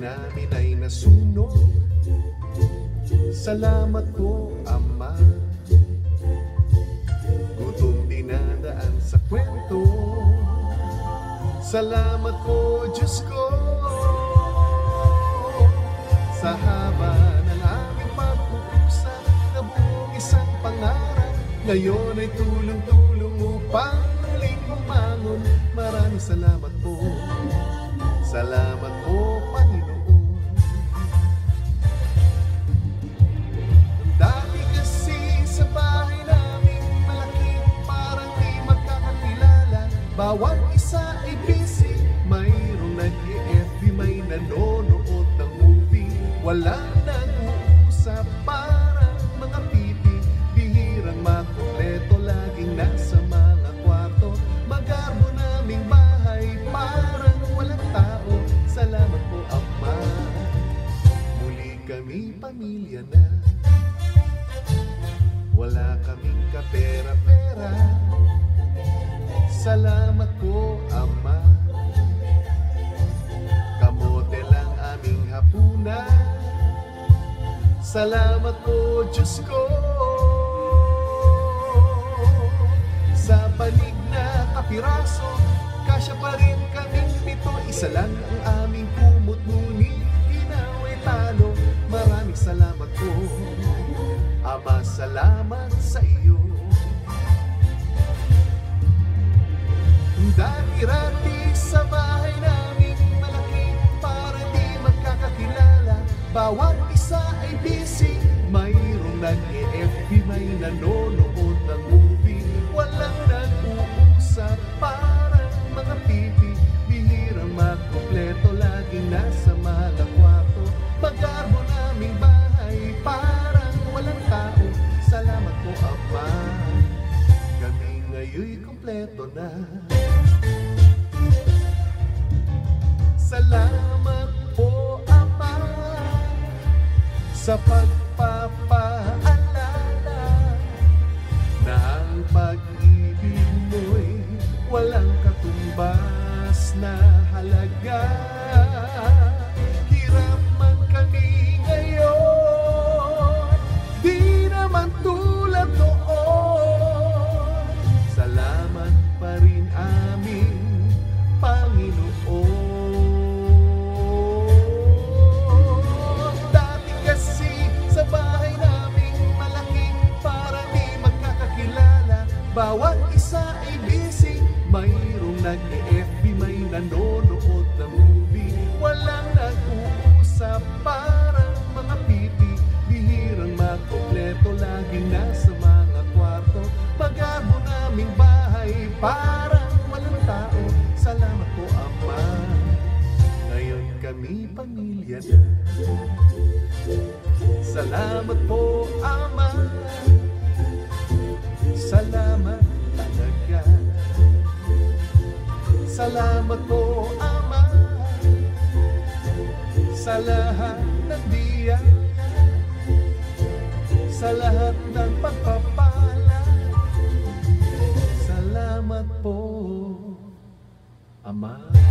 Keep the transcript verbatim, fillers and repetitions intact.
namin ay nasunog. Salamat po, Ama. Gutom dinadaan sa kwento. Salamat po, Diyos ko. Sa haba ng aming pag-uusap, nabuong isang pangarap. Ngayon ay tulong-tulong upang muling bumangon. Maraming salamat po. Salamat po, Panginoon. Dati kasi sa bahay namin malaki, parang di magkakakilala. Bawat isa ay busy, mayroong nag-i-F B, may nanonood ng movie. Walang nag-uusap, parang mga pipi. Bihirang makumpleto, laging nasa mga kwarto. Magarbo naming bahay, parang walang tao. Salamat po, Ama. Muli kami pamilya na. Wala kaming kapera-pera. Salamat po, Ama. Kamote lang aming hapunan. Salamat po, Diyos ko. Sa banig na kapiraso, kasya pa rin kaming pito. Isa lang ang aming kumot, ngunit ginawa'y talo. Maraming salamat po, Ama. Salamat sa iyo. Dati-rati sa bahay namin malaki, para di magkakakilala. Bawat isa ay busy, mayroong nag-i-F B, may nanonood ng movie. Walang nag-uusap, parang mga pipi. Bihirang makumpleto, laging nasa mga kwarto. Magarbo naming bahay, parang walang tao. Salamat po, Ama. Kami ngayon'y kumpleto na. Salamat po, Ama, sa pagpapaalala na ang pag-ibig mo'y walang katumbas na halaga. Hirap man kami ngayon, di naman tulad noon. Salamat pa rin aming Panginoon. Dati kasi sa bahay namin malaki, para di magkakakilala. Bawat isa ay busy, mayroong nag-i-F B, may nanonood ng movie. Walang nag-uusap, parang mga pipi. Bihirang makumpleto, laging nasa mga kwarto. Magarbo naming bahay, parang walang tao. Salamat po, Ama. Ngayon kami pamilya na. Salamat po, Ama. Salamat talaga. Salamat po, Ama, sa lahat ng biyaya, sa lahat ng pagpapala. Salamat po, Ama.